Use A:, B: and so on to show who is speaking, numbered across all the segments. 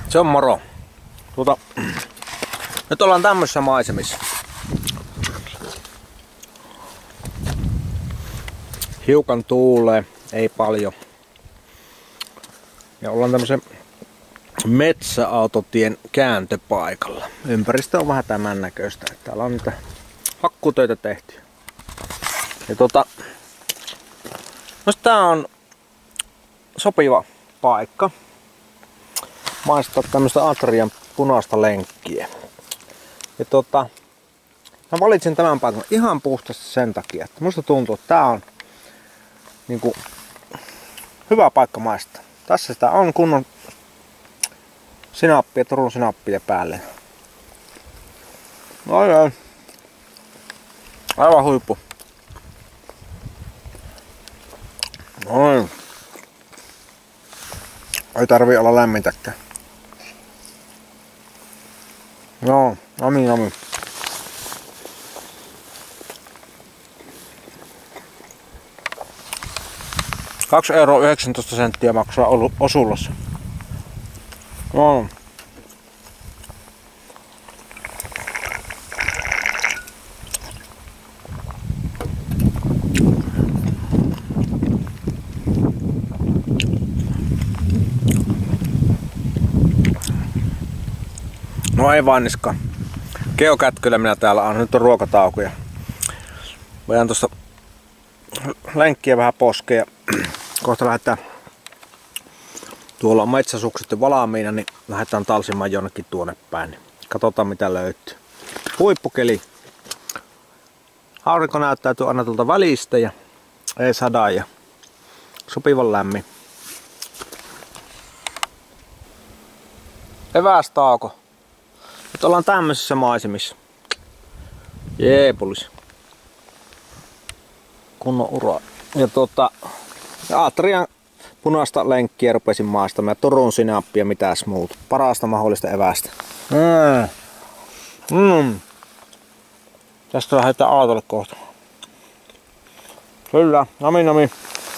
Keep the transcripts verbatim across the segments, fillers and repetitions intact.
A: Se on moro. Tuota, nyt ollaan tämmöisissä maisemissa. Hiukan tuulee, ei paljon. Ja ollaan tämmöisen metsäautotien kääntöpaikalla. Ympäristö on vähän tämän näköistä. Täällä on niitä hakkutöitä tehty. Ja tota, no tää on sopiva paikka maistaa tämmöistä atrian punaista lenkkiä. Ja tota, mä valitsin tämän paikan ihan puhtaasti sen takia, että musta tuntuu, että tää on niinku hyvä paikka maistaa. Tässä sitä on kunnon sinappia, Turun sinappia päälle. Oi oi. Aivan huippu. Noin. Ei tarvii olla lämmintäkään. Joo, nami nami. kaksi euroa yhdeksäntoista senttiä maksaa osullassa. No. No ei vaan niska. Geokätkyllä minä täällä on. Nyt on ruokatauko ja voidaan tuosta lenkkiä vähän poskea. Kohta lähdetään, tuolla on metsäsukset jo valmiina, niin lähdetään talsimaan jonnekin tuonne päin. Niin katsotaan mitä löytyy. Huippukeli. Aurinko näyttäytyy aina tuolta välistä ja ei sada ja sopivan lämmin. Evästauko. Nyt ollaan tämmöisissä maisemissa. Jeepulis. Kunnon ura. Ja tota, Atrian punaista lenkkiä rupesin maistamaan ja Turun sinappia mitäs muuta. Parasta mahdollista evästä. Mm. Mm. Tästä lähdetään autolle kohta. Kyllä, nami nami.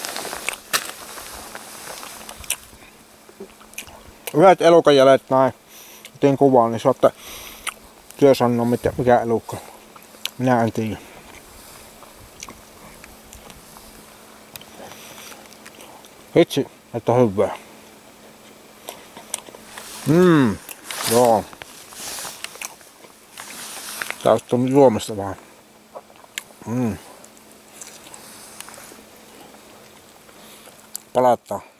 A: Yhdet elukajäljet näin. Otin kuvaan, niin saatte työ sanoa mikä elukka. Minä en tiedä. Hitsi, että on hyvää. Mmm, joo. Tästä on juomista vähän. Mmm. Palataan.